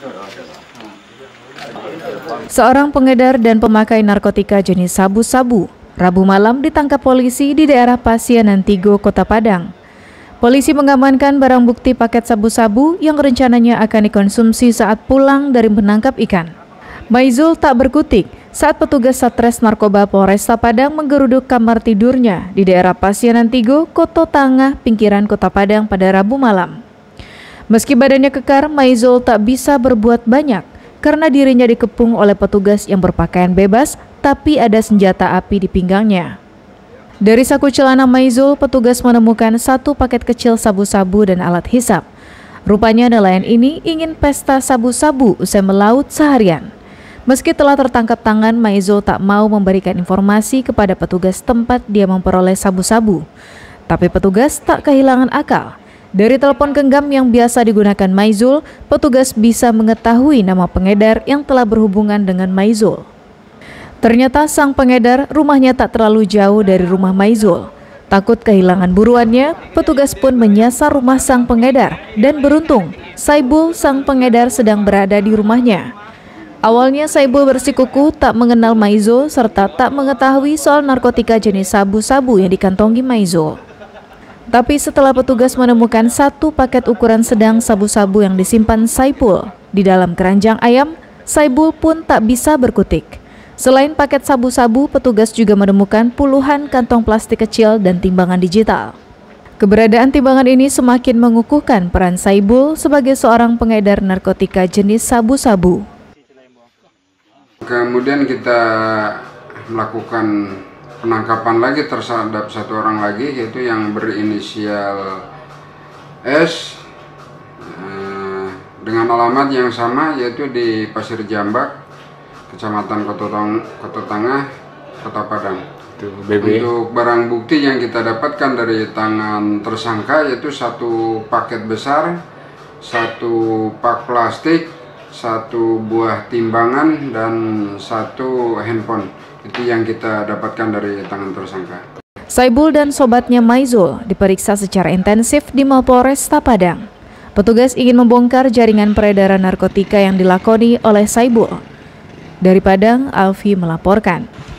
Seorang pengedar dan pemakai narkotika jenis sabu-sabu Rabu malam ditangkap polisi di daerah Pasianan Tigo, Kota Padang. Polisi mengamankan barang bukti paket sabu-sabu yang rencananya akan dikonsumsi saat pulang dari menangkap ikan. Maizul tak berkutik saat petugas Satres Narkoba Polresta Padang menggeruduk kamar tidurnya di daerah Pasianan Tigo, Koto Tangah, pinggiran Kota Padang pada Rabu malam. Meski badannya kekar, Maizul tak bisa berbuat banyak karena dirinya dikepung oleh petugas yang berpakaian bebas, tapi ada senjata api di pinggangnya. Dari saku celana Maizul, petugas menemukan satu paket kecil sabu-sabu dan alat hisap. Rupanya nelayan ini ingin pesta sabu-sabu usai melaut seharian. Meski telah tertangkap tangan, Maizul tak mau memberikan informasi kepada petugas tempat dia memperoleh sabu-sabu. Tapi petugas tak kehilangan akal. Dari telepon genggam yang biasa digunakan Maizul, petugas bisa mengetahui nama pengedar yang telah berhubungan dengan Maizul. Ternyata sang pengedar rumahnya tak terlalu jauh dari rumah Maizul. Takut kehilangan buruannya, petugas pun menyasar rumah sang pengedar dan beruntung, Saibul sang pengedar sedang berada di rumahnya. Awalnya Saibul bersikukuh tak mengenal Maizul serta tak mengetahui soal narkotika jenis sabu-sabu yang dikantongi Maizul. Tapi setelah petugas menemukan satu paket ukuran sedang sabu-sabu yang disimpan Saibul di dalam keranjang ayam, Saibul pun tak bisa berkutik. Selain paket sabu-sabu, petugas juga menemukan puluhan kantong plastik kecil dan timbangan digital. Keberadaan timbangan ini semakin mengukuhkan peran Saibul sebagai seorang pengedar narkotika jenis sabu-sabu. Kemudian kita melakukan penangkapan lagi terhadap satu orang lagi, yaitu yang berinisial S dengan alamat yang sama, yaitu di Pasir Jambak, Kecamatan Koto Tangah, Kota Padang. Untuk barang bukti yang kita dapatkan dari tangan tersangka yaitu satu paket besar, satu pak plastik, satu buah timbangan, dan satu handphone. Itu yang kita dapatkan dari tangan tersangka. Saibul dan sobatnya Maizul diperiksa secara intensif di Mapolresta Padang. Petugas ingin membongkar jaringan peredaran narkotika yang dilakoni oleh Saibul. Dari Padang, Alfi melaporkan.